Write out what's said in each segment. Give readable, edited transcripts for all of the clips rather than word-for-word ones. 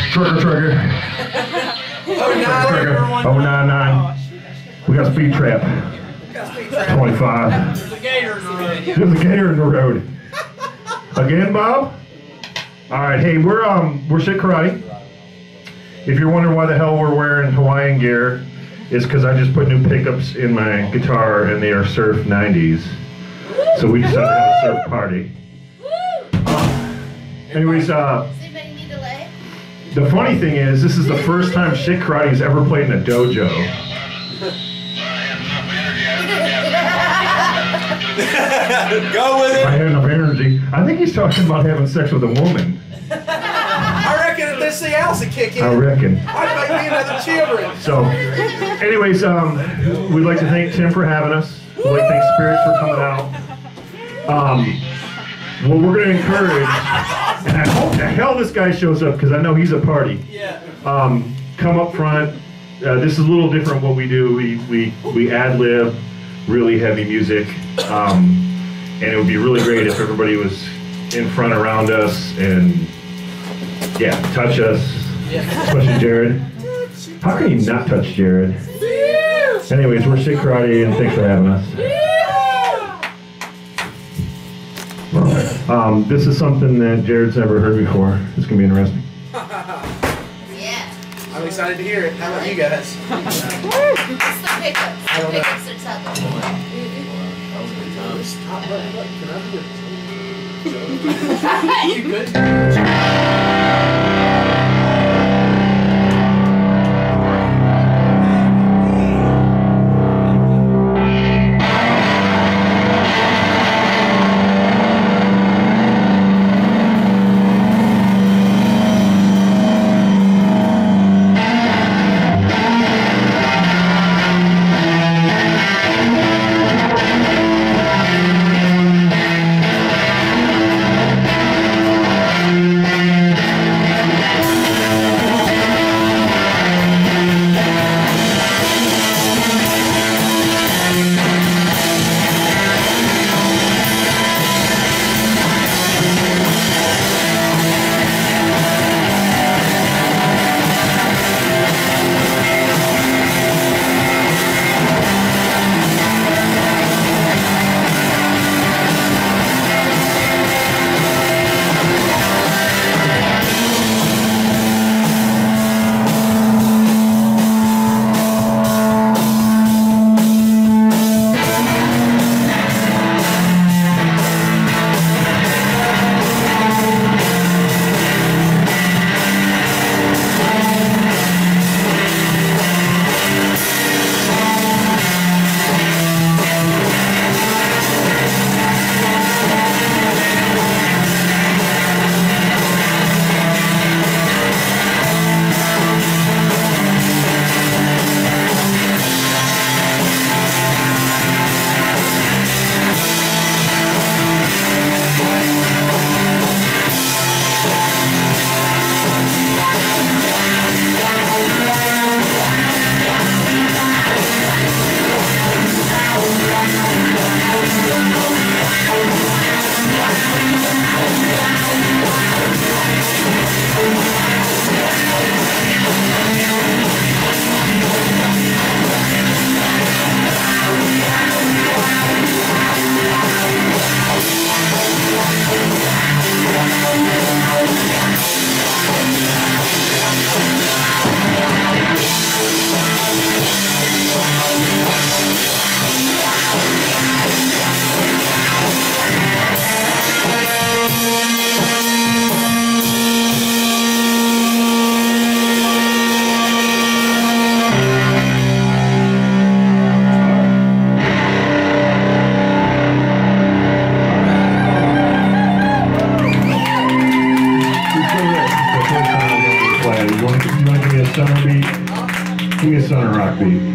Trigger. Oh, 99. We got speed trap. 25. There's a gator in the road. There's a gator in the road. Again, Bob? All right, hey, we're Shit Karate. If you're wondering why the hell we're wearing Hawaiian gear, it's because I just put new pickups in my guitar and they are Surf 90s. So we decided to have a surf party. Anyways, the funny thing is, this is the first time Shit Karate has ever played in a dojo. Go with it. I had enough energy. I think he's talking about having sex with a woman. I reckon if this thing else would kick in. I reckon. I'd make me another children. So, anyways, we'd like to thank Tim for having us. We'd like to thank Spirits for coming out. Well, we're going to encourage, and I hope the hell this guy shows up because I know he's a party. Yeah. Come up front. This is a little different what we do. We ad-lib really heavy music, and it would be really great if everybody was in front around us and yeah, touch us, especially Jared. How can you not touch Jared? Anyways, we're Shit Karate and thanks for having us. This is something that Jared's never heard before. It's gonna be interesting. Yeah. I'm excited to hear it. How about you guys? What's the pickups? I don't know. Pickups are tough. You good? Summer beat. Give me a Southern rock beat.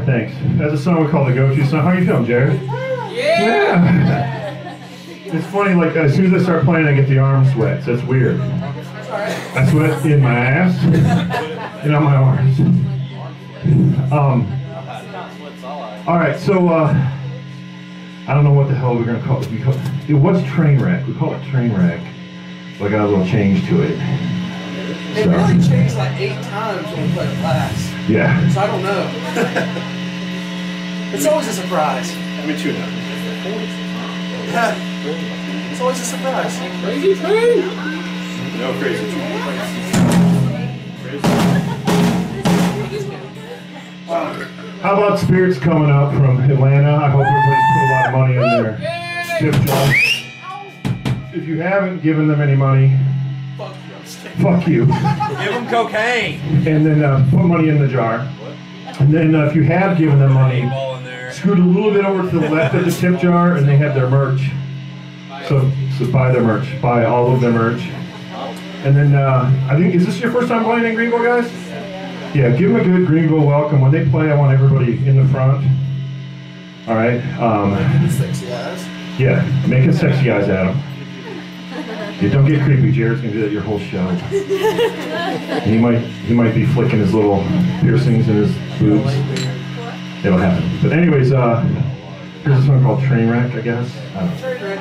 thanks. That's a song we call the go-to song. How you feeling, Jared? Yeah. It's funny, like as soon as I start playing, I get the arm sweats. That's weird. I sweat in my ass and on my arms. All right, so I don't know what the hell we're gonna call it. It was train wreck. We call it train wreck. But I got a little change to it. It really changed like 8 times when we played class. Yeah. So I don't know. It's always a surprise. Let me tune up. Yeah. It's always a surprise. Crazy train! No crazy train. How about Spirits coming up from Atlanta? I hope everybody's put a lot of money in their tip jar. If you haven't given them any money, fuck you. Give them cocaine! And then put money in the jar. And then if you have given them money, scoot a little bit over to the left of the tip jar and they have their merch. So buy their merch. Buy all of their merch. And then I think, is this your first time playing in Greenville, guys? Yeah, give them a good Greenville welcome. When they play, I want everybody in the front. All right. Sexy eyes. Yeah, making sexy eyes at them. Yeah, don't get creepy. Jared's gonna do that your whole show. He might be flicking his little piercings in his boobs. It'll happen. But anyways, here's a song called Trainwreck, I guess. I don't know.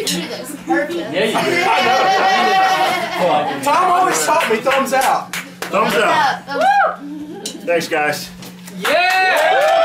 do this. Purchase. Yeah, you do. Tom always taught me thumbs out. Thumbs up. Thumbs up. Thanks, guys. Yeah!